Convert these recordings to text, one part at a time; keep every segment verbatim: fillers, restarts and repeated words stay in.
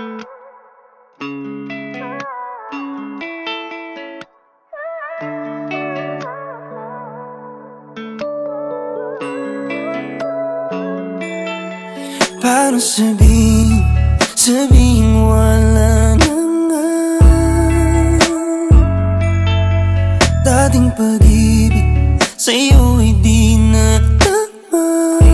Paano sabihin, sabihin wala na nga dating pag-ibig sa'yo ay di na tama.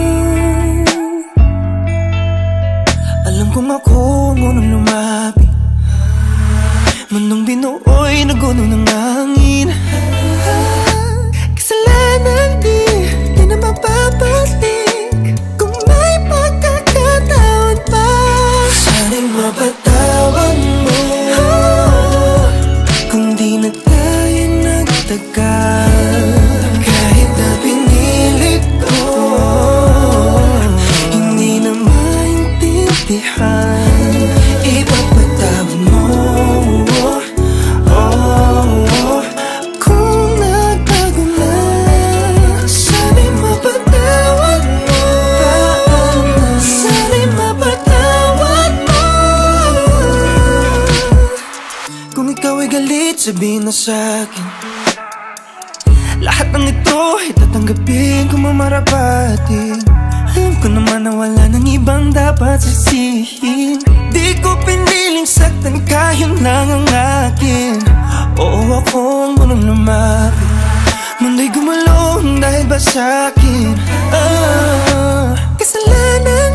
Alam kong ako ang unang lumapit, mundong binuoy na guno ng hangin. Kasalanan di, di na mapapalik. Mapatawad mo kung di na tayo nagtagal. Kahit na pinilit ko, hindi na maintindihan. Ipapatawad mo, oh, kung nagbago na. Sana'y mapatawad mo, sana'y mapatawad mo. Kung ikaw ay galit, sabihin na sa'kin. Lahat ng ito ay tatanggapin kung mamarapatin. Alam ko naman na wala nang ibang dapat sisihin. Di ko piniling saktan ka, yun lang ang akin. Oo, ako ang unang lumapit, mundo'y gumulong dahil ba sa'kin? Ah, kasalanan